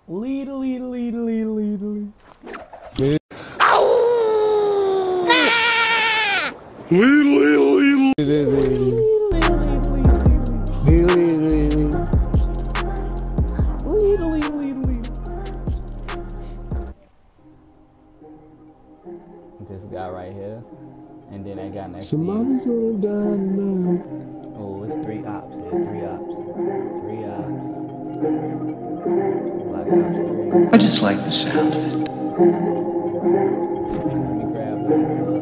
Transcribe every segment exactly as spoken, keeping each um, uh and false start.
Lead, lead, lead, lead, lead, lead. Lead, lead, lead, lead, lead. Lead, lead, lead, lead. Lead, lead, lead, lead. This guy right here. And then that guy next to Somebody's gonna die tonight. Oh, it's three ops here. Three ops. Three ops. Black ops three. I just like the sound of it. Let me grab one.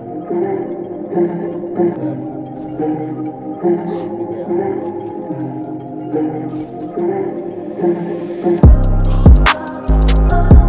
Let me grab one.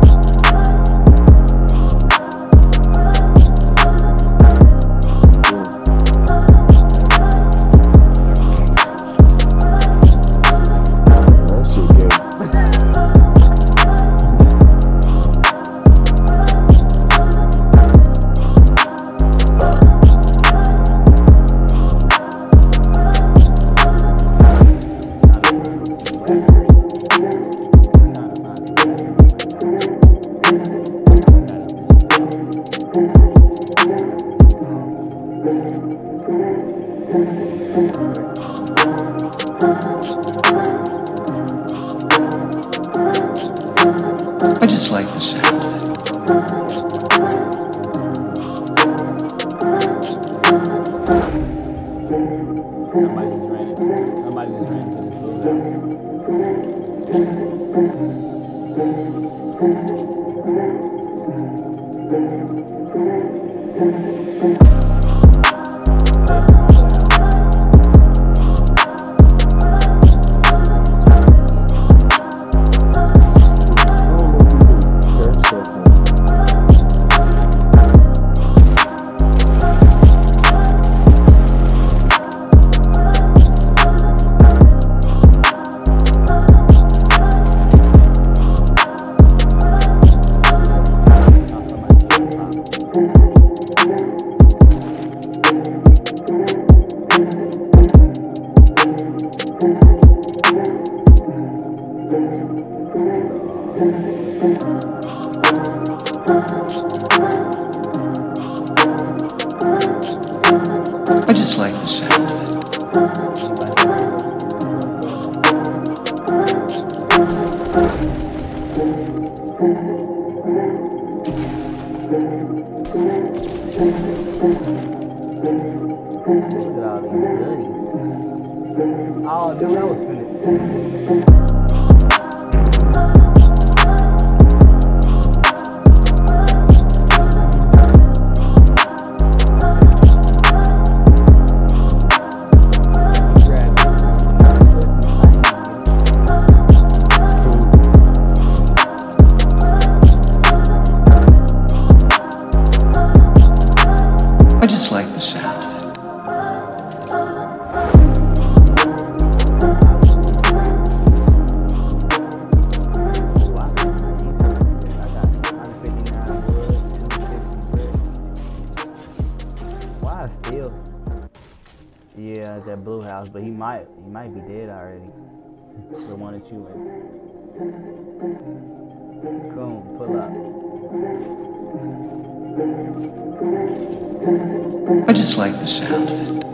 I just like the sound of it. Somebody just ran into, somebody just ran into this I just like the sound of it. Look at all these goodies. Oh, dude, that was finished. I just like the sound of it. Why still? Yeah, it's that blue house, but he might he might be dead already. The one that you in. Coon, pull up. I just like the sound of it.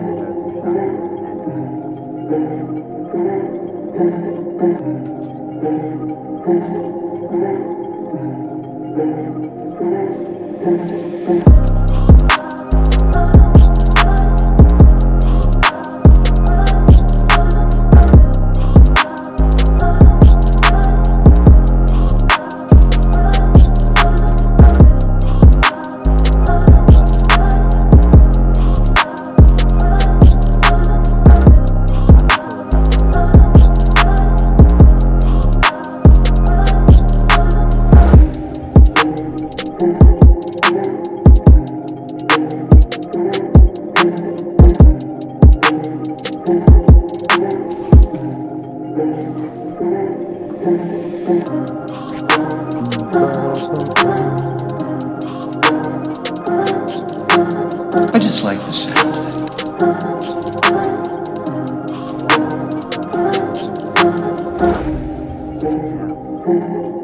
I just like the sound of it. Yeah.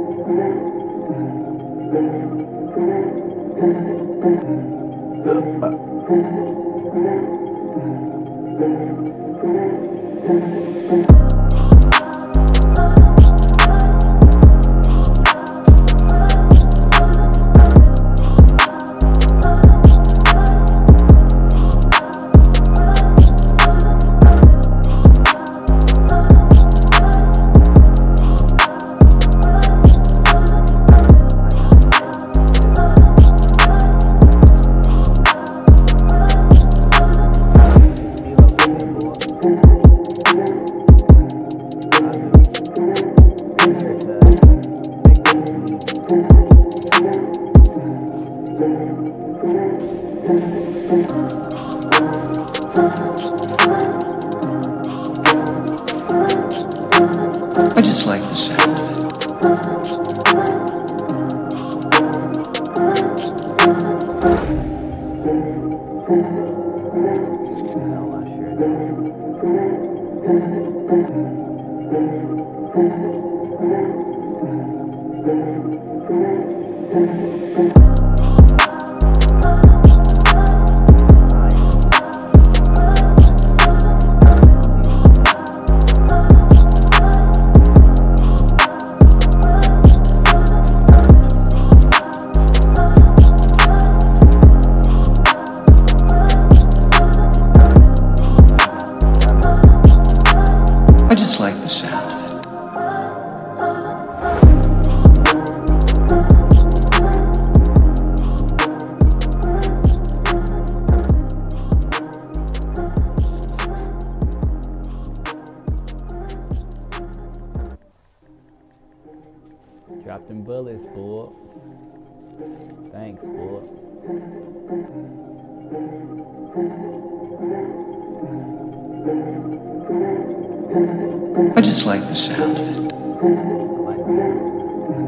I just like the sound of it. No, I sure I just like the sound of it. Drop them bullets, boy. Thanks, boy. I just like the sound of it. Like that.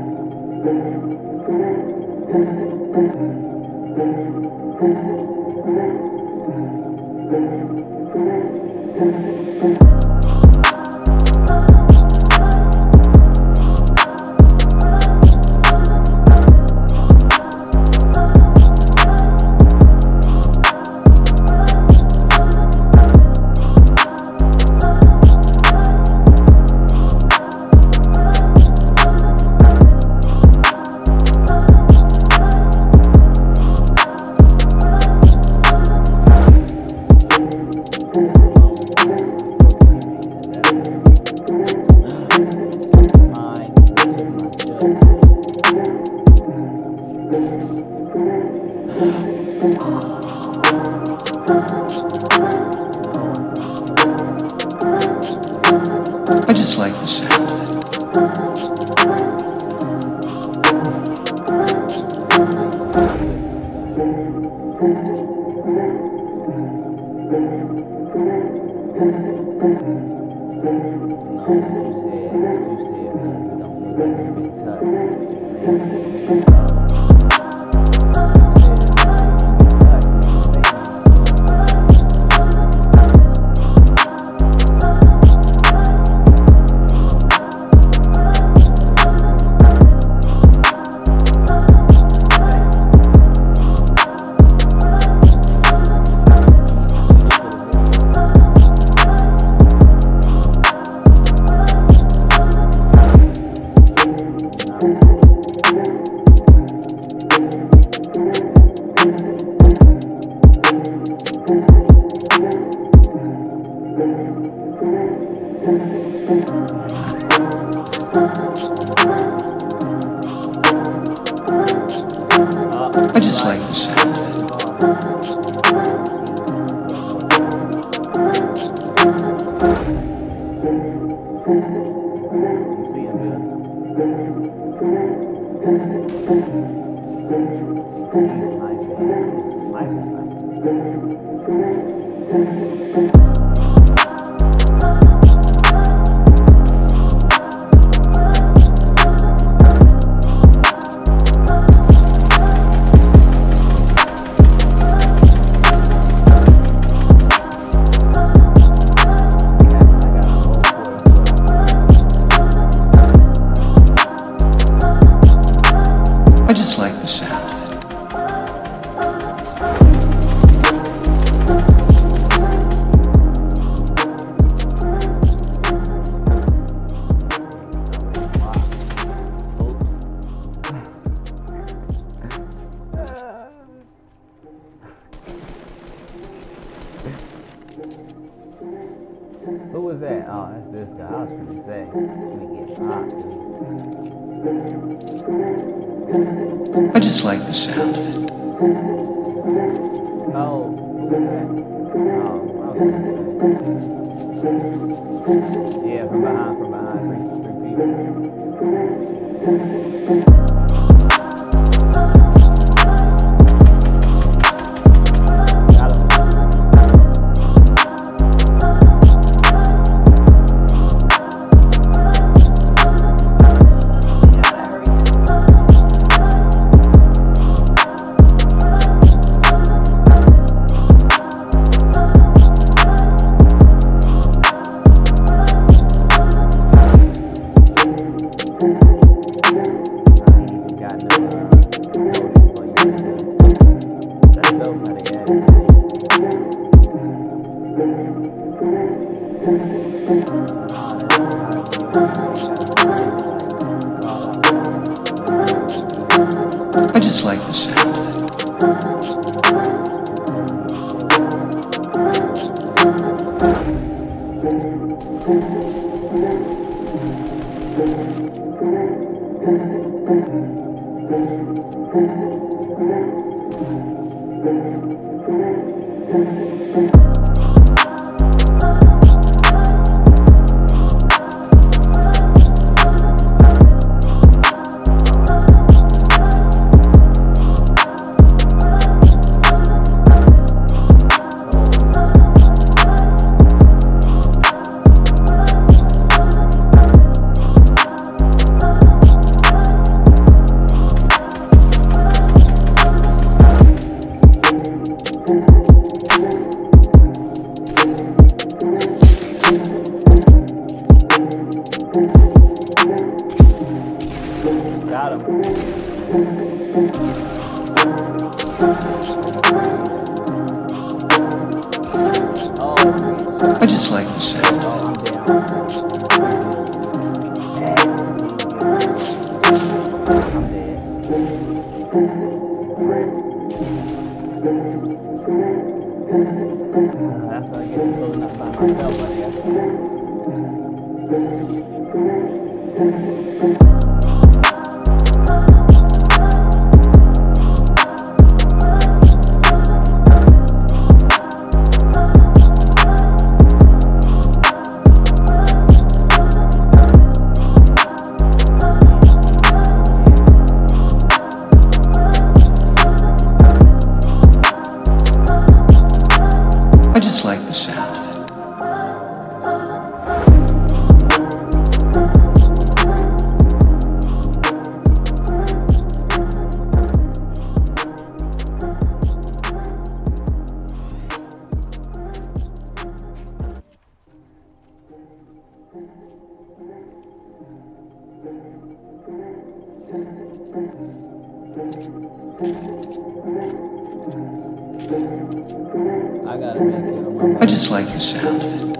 I just like the sound of it. I just like the sound of it. I just like the sound of it. Who was that? Oh, that's this guy. I was gonna say, should get popped. I just like the sound of it. Oh, who was that? Oh, I was gonna say. Yeah, from behind, from behind, three, three people. I just like the sound of it. Got him. Oh, I just like the sound. oh, I'm down. I'm dead. That's why I get blown up by myself, I guess. I just like the sound of it. I gotta make it on my I just like the sound of it.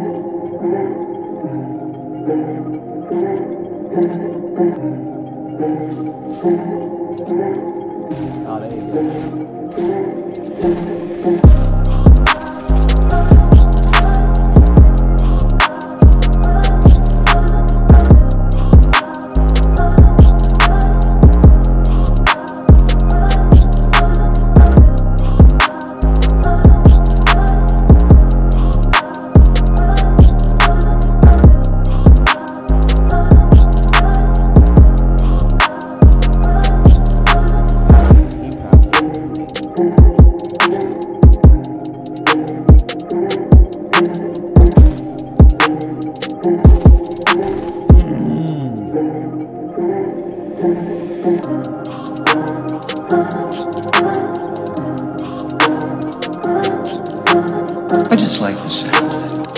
Oh, there you I just like the sound of it.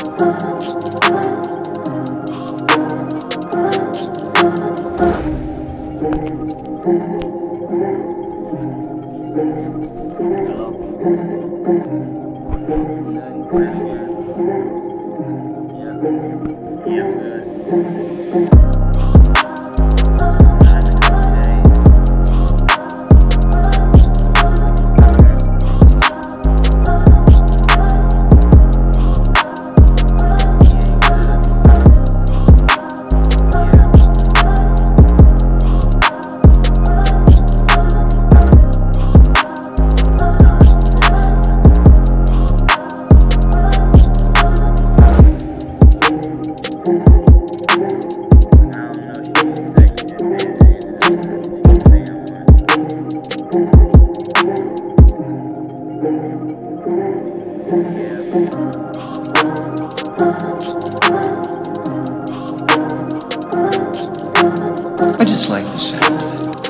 I just like the sound of it.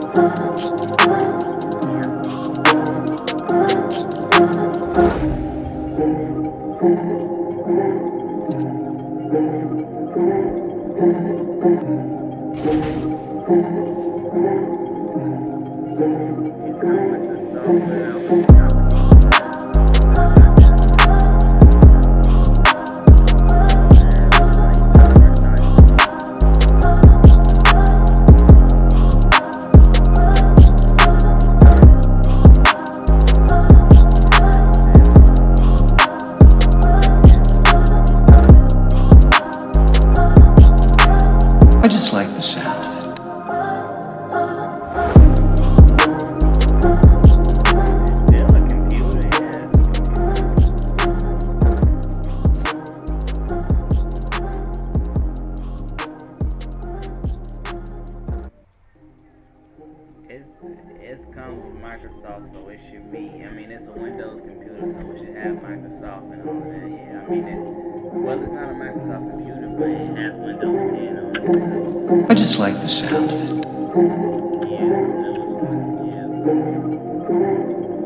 I just like the sound of it. Still a computer, yeah. It's, it's comes with Microsoft, so it should be, I mean, it's a Windows computer, so it should have Microsoft and all that, yeah. I mean, it, well, it's not a Microsoft computer, but it has Windows ten on it, so. I just like the sound of it. Yeah, that was fun, yeah.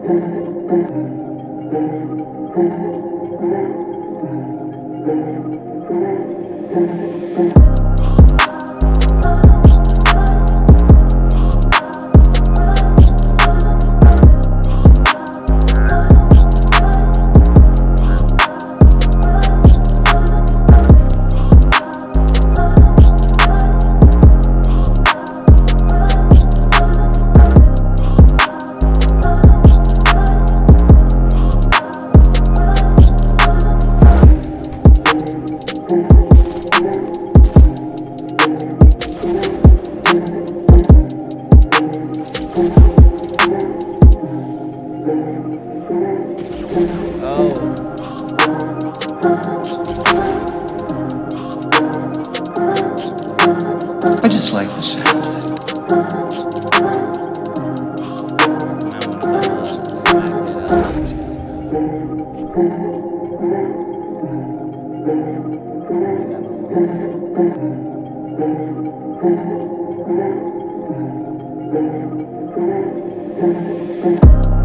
Oh. I just like the sound of it. Thank you.